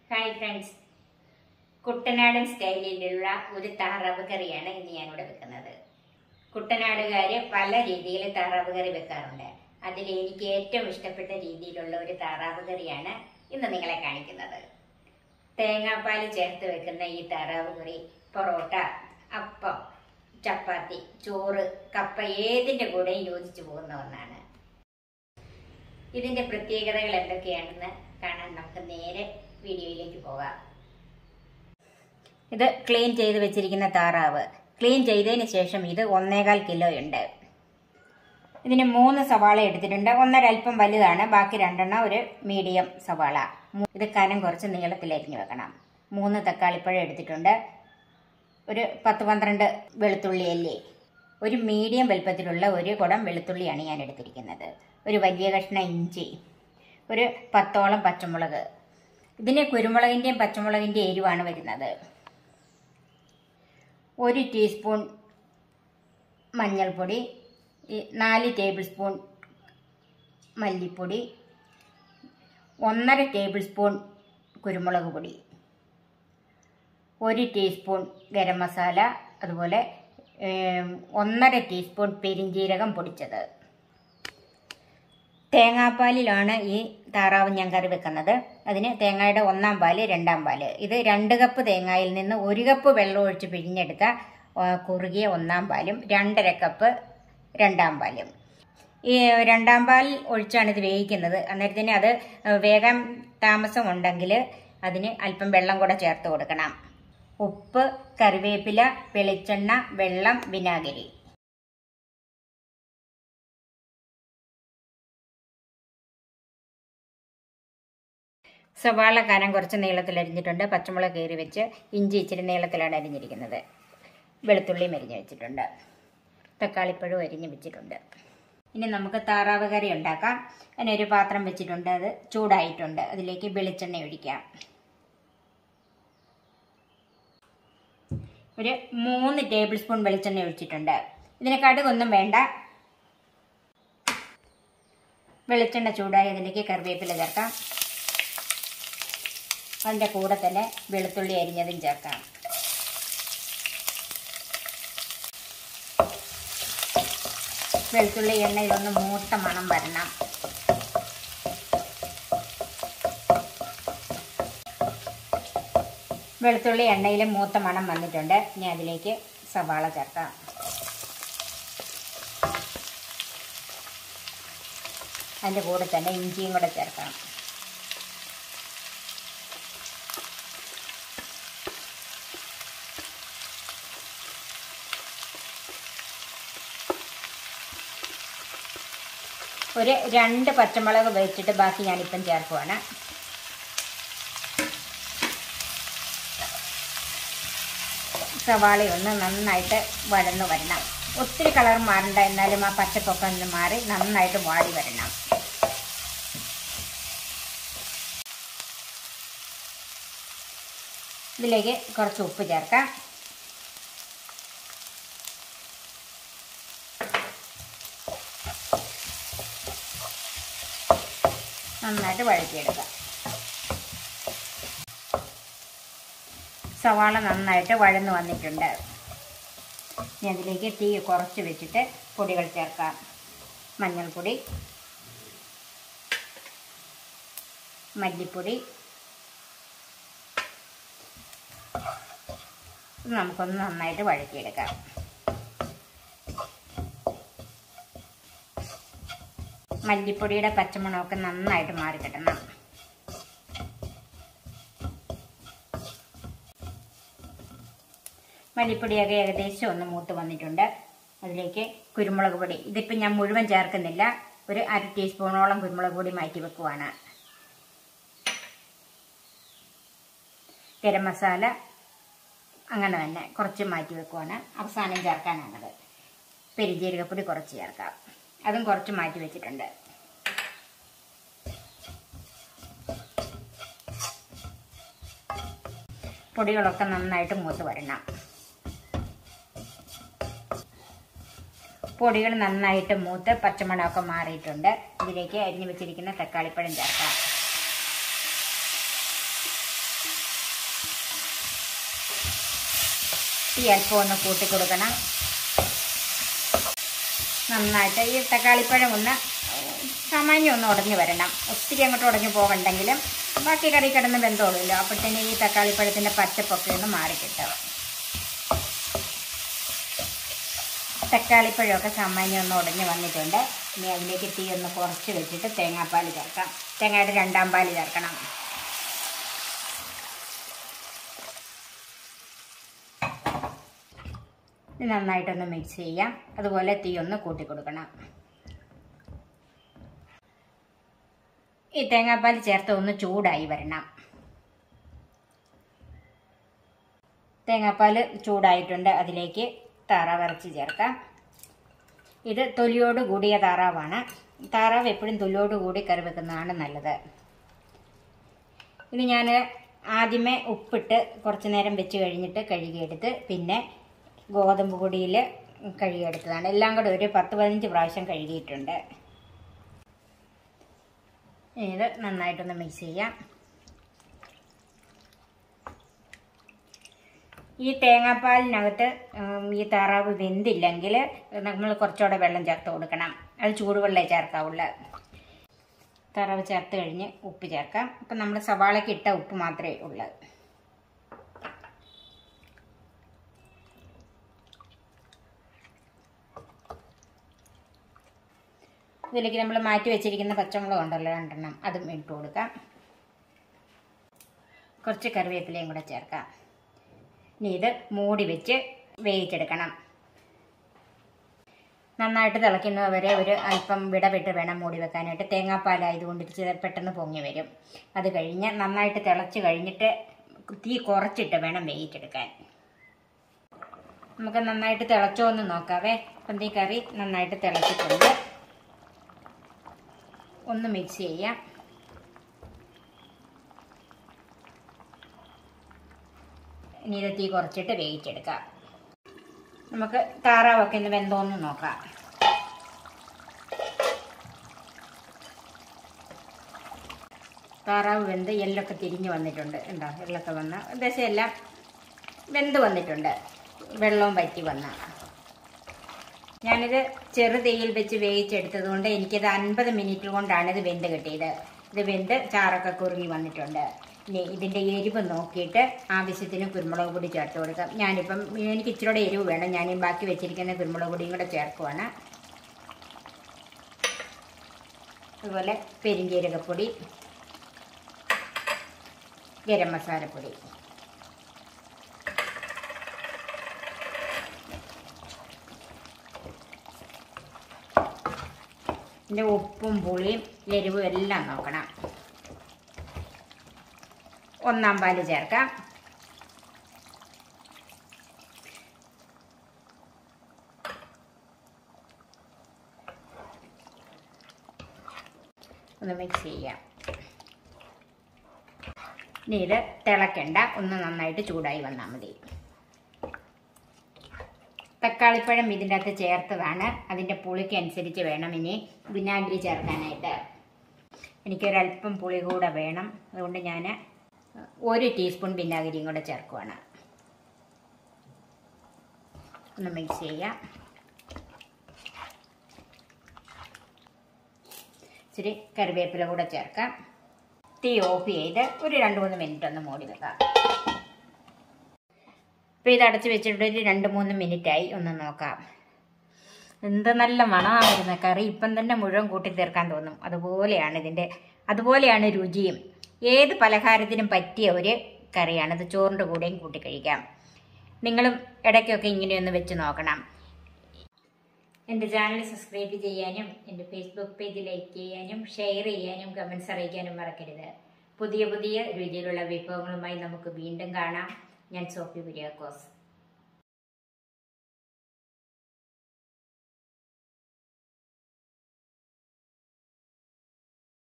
Hi friends, കുട്ടനാടൻ സ്റ്റൈലിലുള്ള ഒരു താറാവ് കറിയാണ് ഇന്ന് ഞാനിവിടെ വെക്കുന്നത്. കുട്ടനാടുകാർ പല രീതിയിൽ താറാവ് കറി വെക്കാറുണ്ട്. അതിൽ എനിക്ക് ഏറ്റവും ഇഷ്ടപ്പെട്ട രീതിയിലുള്ള ഒരു താറാവ് കറിയാണ് ഇന്ന് നിങ്ങളെ കാണിക്കുന്നത്. തേങ്ങാപ്പാൽ ചേർത്ത് വെക്കുന്ന ഈ താറാവ് കറി പൊറോട്ട, അപ്പം, ചപ്പാത്തി, ചോറ്, കപ്പ ഏതിൻ്റെ കൂടെയും യോജിച്ചു പോകുന്ന ഒന്നാണ്. ഇതിൻ്റെ പ്രത്യേകതകൾ എന്തൊക്കെയാണെന്ന് കാണാൻ നമുക്ക് നേരെ വീഡിയോയിലേക്ക് പോകാം. ഇത് ക്ലീൻ ചെയ്ത് വെച്ചിരിക്കുന്ന താറാവ്. ക്ലീൻ ചെയ്തതിന് ശേഷം ഇത് 1.25 കിലോ ഉണ്ട്. ഇതിന് 3 സവാള എടുത്തിട്ടുണ്ട്. 1.5 അല്പം വലുതാണ്, ബാക്കി 2 ഒരു മീഡിയം സവാള. ഇത് കനം കുറച്ച് നീളത്തിൽ അരിഞ്ഞു വെക്കണം. 3 തക്കാളിപ്പഴം എടുത്തിട്ടുണ്ട്. ഒരു 10-12 വെളുത്തുള്ളി അല്ലി. ഒരു മീഡിയം വലുപ്പത്തിലുള്ള ഒരു കുടം വെളുത്തുള്ളിയാണ് ഞാൻ എടുത്തിരിക്കുന്നത്. ഒരു വലിയ കഷ്ണം ഇഞ്ചി, ഒരു 10ഓളം പച്ചമുളക്. ഇതിന് കുരുമുളകിൻ്റെയും പച്ചമുളകിൻ്റെയും എരിവാണ് വരുന്നത്. 1 ടീസ്പൂൺ മഞ്ഞൾപ്പൊടി, 4 ടേബിൾ സ്പൂൺ മല്ലിപ്പൊടി, 1.5 ടേബിൾ സ്പൂൺ കുരുമുളക് പൊടി, 1 ടീസ്പൂൺ ഗരം മസാല, അതുപോലെ 1.5 ടീസ്പൂൺ പെരിഞ്ജീരകം പൊടിച്ചത്. തേങ്ങാപ്പാലിലാണ് ഈ താറാവ് ഞാൻ കറി വെക്കുന്നത്. അതിന് തേങ്ങയുടെ 1-ാം പാല്, 2-ാം പാല്. ഇത് 2 കപ്പ് തേങ്ങയിൽ നിന്ന് 1 കപ്പ് വെള്ളം ഒഴിച്ച് പിഴിഞ്ഞെടുത്ത കുറുകിയ 1-ാം പാലും 2.5 കപ്പ് 2-ാം പാലും. ഈ 2-ാം പാൽ ഒഴിച്ചാണ് ഇത് വേവിക്കുന്നത്. അന്നേരത്തിന് അത് വേഗം താമസമുണ്ടെങ്കിൽ അതിന് അല്പം വെള്ളം കൂടെ ചേർത്ത് കൊടുക്കണം. ഉപ്പ്, കറിവേപ്പില, വെളിച്ചെണ്ണ, വെള്ളം, വിനാഗിരി. സവാള കനം കുറച്ച് നീളത്തിൽ അരിഞ്ഞിട്ടുണ്ട്. പച്ചമുളക് കീറി വെച്ച്, ഇഞ്ചി ഇച്ചിരി നീളത്തിലാണ് അരിഞ്ഞിരിക്കുന്നത്. വെളുത്തുള്ളിയും അരിഞ്ഞ് വെച്ചിട്ടുണ്ട്. തക്കാളിപ്പഴവും അരിഞ്ഞ് വെച്ചിട്ടുണ്ട്. ഇനി നമുക്ക് താറാവ് കറി ഉണ്ടാക്കാം. അതിനൊരു പാത്രം വെച്ചിട്ടുണ്ട്. അത് ചൂടായിട്ടുണ്ട്. അതിലേക്ക് വെളിച്ചെണ്ണ ഒഴിക്കാം. ഒരു 3 ടേബിൾ സ്പൂൺ വെളിച്ചെണ്ണ ഒഴിച്ചിട്ടുണ്ട്. ഇതിന് കടുകൊന്നും വേണ്ട. വെളിച്ചെണ്ണ ചൂടായി അതിലേക്ക് കറിവേപ്പില ചേർക്കാം. അതിൻ്റെ കൂടെ തന്നെ വെളുത്തുള്ളി അരിഞ്ഞതും ചേർക്കാം. വെളുത്തുള്ളി എണ്ണയിലൊന്ന് മൂത്ത മണം വരണം. വെളുത്തുള്ളി എണ്ണയിൽ മൂത്ത മണം വന്നിട്ടുണ്ട്. ഇനി അതിലേക്ക് സവാള ചേർക്കാം. അതിൻ്റെ കൂടെ തന്നെ ഇഞ്ചിയും കൂടെ ചേർക്കാം. ഒരു 2 പച്ചമുളക് വെച്ചിട്ട് ബാക്കി ഞാനിപ്പം ചേർക്കുവാണ്. സവാളയൊന്ന് നന്നായിട്ട് വഴന്നു വരണം. ഒത്തിരി കളർ മാറണ്ട, എന്നാലും ആ പച്ചപ്പൊക്കെ ഒന്ന് മാറി നന്നായിട്ട് വാടി വരണം. ഇതിലേക്ക് കുറച്ച് ഉപ്പ് ചേർക്കാം. നന്നായിട്ട് വഴറ്റിയെടുക്കാം. സവാള നന്നായിട്ട് വഴന്നു വന്നിട്ടുണ്ട്. ഇനി അതിലേക്ക് തീ കുറച്ച് വെച്ചിട്ട് പൊടികൾ ചേർക്കാം. മഞ്ഞൾപ്പൊടി, മല്ലിപ്പൊടി. ഇത് നമുക്കൊന്ന് നന്നായിട്ട് വഴറ്റിയെടുക്കാം. മല്ലിപ്പൊടിയുടെ പച്ചമണമൊക്കെ നന്നായിട്ട് മാറിക്കിട്ടണം. മല്ലിപ്പൊടിയൊക്കെ ഏകദേശം ഒന്ന് മൂത്ത് വന്നിട്ടുണ്ട്. അതിലേക്ക് കുരുമുളക് പൊടി. ഇതിപ്പോൾ ഞാൻ മുഴുവൻ ചേർക്കുന്നില്ല. ഒരു 1/2 ടീസ്പൂണോളം കുരുമുളക് പൊടി മാറ്റി വെക്കുവാണ്. ഗരം മസാല അങ്ങനെ തന്നെ കുറച്ച് മാറ്റി വെക്കുവാണ്. അവസാനം ചേർക്കാനാണത്. പെരിഞ്ജീരകപ്പൊടി കുറച്ച് ചേർക്കാം. അതും കുറച്ച് മാറ്റി വെച്ചിട്ടുണ്ട്. പൊടികളൊക്കെ നന്നായിട്ട് മൂത്ത് വരണം. പൊടികൾ നന്നായിട്ട് മൂത്ത് പച്ചമണമൊക്കെ മാറിയിട്ടുണ്ട്. ഇതിലേക്ക് അരിഞ്ഞു വെച്ചിരിക്കുന്ന തക്കാളിപ്പഴം ചേർക്കാം. ഈ അല്പം ഒന്ന് കൂട്ടി കൊടുക്കണം. നന്നായിട്ട് ഈ തക്കാളിപ്പഴം ഒന്ന് സാമാന്യം ഒന്ന് ഉടഞ്ഞു വരണം. ഒത്തിരി അങ്ങോട്ട് ഉടഞ്ഞു പോകണ്ടെങ്കിലും ബാക്കി കറി കിടന്ന് വെന്തോളുമല്ലോ. അപ്പോഴത്തേന് ഈ തക്കാളിപ്പഴത്തിൻ്റെ പച്ചപ്പൊക്കെ ഒന്ന് മാറിക്കിട്ടും. തക്കാളിപ്പഴമൊക്കെ സാമാന്യം ഒന്ന് ഉടഞ്ഞ് വന്നിട്ടുണ്ട്. ഇനി അതിലേക്ക് തീ ഒന്ന് കുറച്ച് വെച്ചിട്ട് തേങ്ങാപ്പാൽ ചേർക്കാം. തേങ്ങയുടെ 2ാം പാൽ ചേർക്കണം. നന്നായിട്ടൊന്ന് മിക്സ് ചെയ്യാം. അതുപോലെ തീ ഒന്ന് കൂട്ടി കൊടുക്കണം. ഈ തേങ്ങാപ്പാൽ ചേർത്ത് ഒന്ന് ചൂടായി വരണം. തേങ്ങാപ്പാൽ ചൂടായിട്ടുണ്ട്. അതിലേക്ക് താറാവ് ഇറച്ചി ചേർക്കാം. ഇത് തൊലിയോട് കൂടിയ താറാവാണ്. താറാവ് എപ്പോഴും തൊലിയോട് കൂടി കറി വെക്കുന്നതാണ് നല്ലത്. ഇത് ഞാൻ ആദ്യമേ ഉപ്പിട്ട് കുറച്ച് നേരം വെച്ച് കഴിഞ്ഞിട്ട് കഴുകിയെടുത്ത് പിന്നെ ഗോതമ്പ് പൊടിയിൽ കഴുകിയെടുത്തതാണ്. എല്ലാം കൂടെ ഒരു 10-15 പ്രാവശ്യം കഴുകിയിട്ടുണ്ട്. ഇത് നന്നായിട്ടൊന്ന് മിക്സ് ചെയ്യാം. ഈ തേങ്ങാപ്പാലിനകത്ത് ഈ താറാവ് വെന്തില്ലെങ്കിൽ നമ്മൾ കുറച്ചുകൂടെ വെള്ളം ചേർത്ത് കൊടുക്കണം. അത് ചൂടുവെള്ളമേ ചേർക്കാവുള്ളൂ. താറാവ് ചേർത്ത് കഴിഞ്ഞ് ഉപ്പ് ചേർക്കാം. അപ്പം നമ്മൾ സവാളയ്ക്ക് ഇട്ട ഉപ്പ് മാത്രമേ ഉള്ളൂ. ഇതിലേക്ക് നമ്മൾ മാറ്റി വെച്ചിരിക്കുന്ന പച്ചമുളക് ഉണ്ടല്ലോ 2 എണ്ണം, അതും ഇട്ട് കൊടുക്കാം. കുറച്ച് കറിവേപ്പിലയും കൂടെ ചേർക്കാം. ഇനി ഇത് മൂടി വെച്ച് വേവിച്ചെടുക്കണം. നന്നായിട്ട് തിളയ്ക്കുന്നവരെ ഒരു അല്പം വിടവിട്ട് വേണം മൂടി വെക്കാനായിട്ട്. തേങ്ങാപ്പാലായതുകൊണ്ട് പെട്ടെന്ന് പൊങ്ങി വരും. അത് കഴിഞ്ഞ് നന്നായിട്ട് തിളച്ച് കഴിഞ്ഞിട്ട് തീ കുറച്ചിട്ട് വേണം വേവിച്ചെടുക്കാൻ. നമുക്ക് നന്നായിട്ട് തിളച്ചോ എന്ന് നോക്കാവേ. അപ്പം ഈ കറി നന്നായിട്ട് തിളച്ചിട്ടുണ്ട്. ഒന്ന് മിക്സ് ചെയ്യാം. ഇനി ഇത് തീ കുറച്ചിട്ട് വേവിച്ചെടുക്കാം. നമുക്ക് താറാവൊക്കെ ഒന്ന് വെന്തോന്ന് നോക്കാം. താറാവ് വെന്ത് എല്ലൊക്കെ തിരിഞ്ഞ് വന്നിട്ടുണ്ട്. ഉണ്ടോ? എല്ലൊക്കെ വന്ന് ഏകദേശം എല്ലാം വെന്ത് വന്നിട്ടുണ്ട്. വെള്ളവും വറ്റി വന്ന. ഞാനിത് ചെറുതീയിൽ വെച്ച് വേവിച്ചെടുത്തത് കൊണ്ട് എനിക്കിത് 50 മിനിറ്റ് കൊണ്ടാണ് ഇത് വെന്ത് കിട്ടിയത്. ഇത് വെന്ത് ചാറൊക്കെ കുറുങ്ങി വന്നിട്ടുണ്ട്. ഇനി ഇതിൻ്റെ എരിവ് നോക്കിയിട്ട് ആവശ്യത്തിന് കുരുമുളക് പൊടി ചേർത്ത് കൊടുക്കാം. ഞാനിപ്പം എനിക്ക് ഇച്ചിരിയുടെ എരിവ് വേണം. ഞാൻ ബാക്കി വെച്ചിരിക്കുന്ന കുരുമുളക് പൊടിയും കൂടെ ചേർക്കുവാണ്. അതുപോലെ പെരിഞ്ജീരകപ്പൊടി, ഗരം മസാലപ്പൊടി, ഇതിൻ്റെ ഉപ്പും പുളിയും എരിവും എല്ലാം നോക്കണം. 1-ാം പാല് ചേർക്കാം. ഒന്ന് മിക്സ് ചെയ്യാം. ഇനി ഇത് തിളക്കണ്ട, ഒന്ന് നന്നായിട്ട് ചൂടായി വന്നാൽ മതി. തക്കാളിപ്പഴം ഇതിൻ്റെ അകത്ത് ചേർത്തതാണ്. അതിൻ്റെ പുളിക്ക് അനുസരിച്ച് വേണം ഇനി വിനാഗിരി ചേർക്കാനായിട്ട്. എനിക്കൊരല്പം പുളി കൂടെ വേണം. അതുകൊണ്ട് ഞാൻ 1 ടീസ്പൂൺ വിനാഗിരിയും കൂടെ ചേർക്കുവാണ്. ഒന്ന് മിക്സ് ചെയ്യാം. ഇച്ചിരി കറിവേപ്പില കൂടെ ചേർക്കാം. തീ ഓഫ് ചെയ്ത് ഒരു 2-3 മിനിറ്റ് ഒന്ന് മൂടി വെക്കാം. ഇപ്പോൾ ഇത് അടച്ച് വെച്ചിട്ട് ഒരു 2-3 മിനിറ്റായി. ഒന്ന് നോക്കാം. എന്ത് നല്ല മണമാണ് വരുന്ന കറി. ഇപ്പം തന്നെ മുഴുവൻ കൂട്ടി തീർക്കാൻ തോന്നും. അതുപോലെയാണ് രുചിയും. ഏത് പലഹാരത്തിനും പറ്റിയ ഒരു കറിയാണ്. ഇത് ചോറിൻ്റെ കൂടെയും കൂട്ടി കഴിക്കാം. നിങ്ങളും ഇടയ്ക്കൊക്കെ ഇങ്ങനെയൊന്ന് വെച്ച് നോക്കണം. എൻ്റെ ചാനൽ സബ്സ്ക്രൈബ് ചെയ്യാനും എൻ്റെ ഫേസ്ബുക്ക് പേജ് ലൈക്ക് ചെയ്യാനും ഷെയർ ചെയ്യാനും കമൻസ് അറിയിക്കാനും മറക്കരുത്. പുതിയ പുതിയ രുചിയിലുള്ള വിഭവങ്ങളുമായി നമുക്ക് വീണ്ടും കാണാം. ഞാൻ സോഫി കുര്യാക്കോസ്.